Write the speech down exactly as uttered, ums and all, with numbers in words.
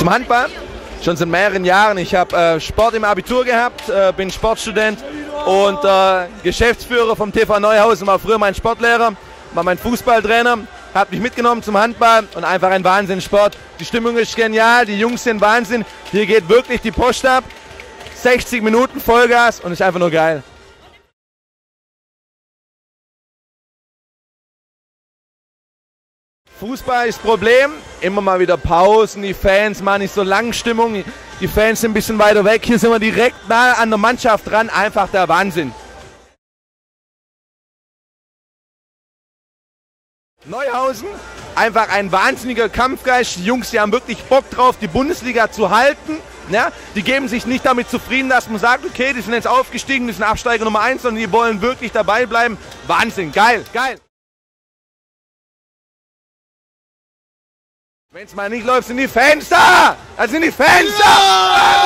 Zum Handball, schon seit mehreren Jahren. Ich habe äh, Sport im Abitur gehabt, äh, bin Sportstudent und äh, Geschäftsführer vom T V Neuhausen, war früher mein Sportlehrer, war mein Fußballtrainer, hat mich mitgenommen zum Handball und einfach ein Wahnsinnssport. Die Stimmung ist genial, die Jungs sind Wahnsinn, hier geht wirklich die Post ab. sechzig Minuten Vollgas und ist einfach nur geil. Fußball ist Problem, immer mal wieder Pausen, die Fans machen nicht so lange Stimmung, die Fans sind ein bisschen weiter weg, hier sind wir direkt nah an der Mannschaft dran, einfach der Wahnsinn. Neuhausen, einfach ein wahnsinniger Kampfgeist, die Jungs, die haben wirklich Bock drauf, die Bundesliga zu halten. Ja, die geben sich nicht damit zufrieden, dass man sagt, okay, die sind jetzt aufgestiegen, die sind Absteiger Nummer eins, sondern die wollen wirklich dabei bleiben. Wahnsinn, geil, geil. Wenn es mal nicht läuft, sind die Fans da! Da sind die Fans da!